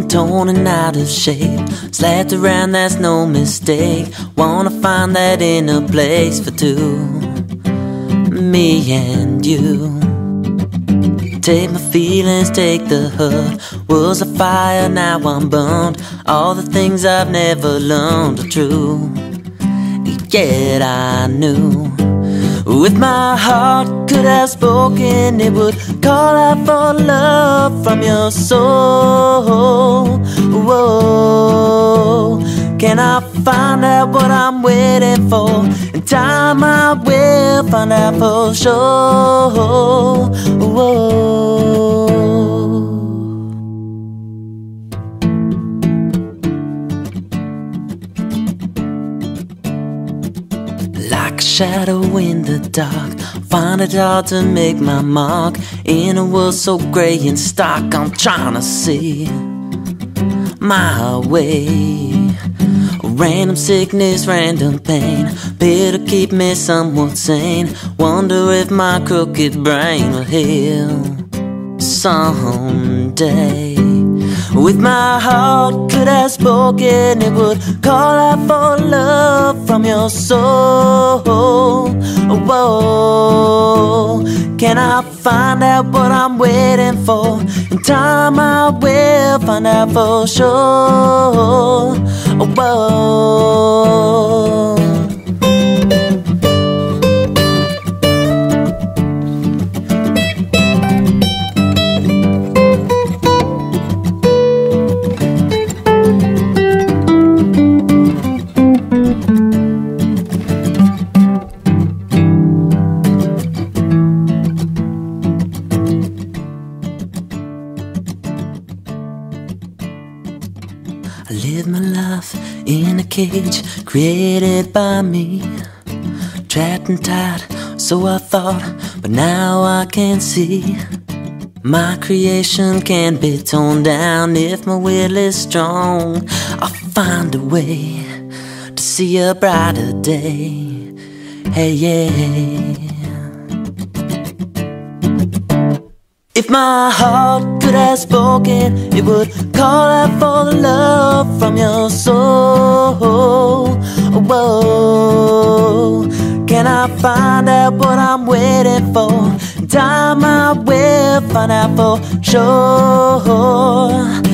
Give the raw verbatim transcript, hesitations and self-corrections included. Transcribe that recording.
torn and out of shape, slapped around, that's no mistake. Wanna find that inner place for two, me and you. Take my feelings, take the hurt. Was a fire, now I'm burned. All the things I've never learned are true, yet I knew. If my heart could have spoken, it would call out for love from your soul. Whoa. Can I find out what I'm waiting for? In time I will find out for sure. Whoa. Like a shadow in the dark, find it hard to make my mark. In a world so grey and stark, I'm trying to see my way. Random sickness, random pain, better keep me somewhat sane. Wonder if my crooked brain will heal someday. If my heart could have spoken, it would call out for love from your soul. Whoa. Can I find out what I'm waiting for? In time I will find out for sure. Whoa. I live my life in a cage created by me, trapped and tied, so I thought, but now I can see. My creation can be torn down if my will is strong. I'll find a way to see a brighter day. Hey, yeah. If my heart could have spoken, it would call out for the love from your soul. Whoa. Can I find out what I'm waiting for? In time I will find out for sure.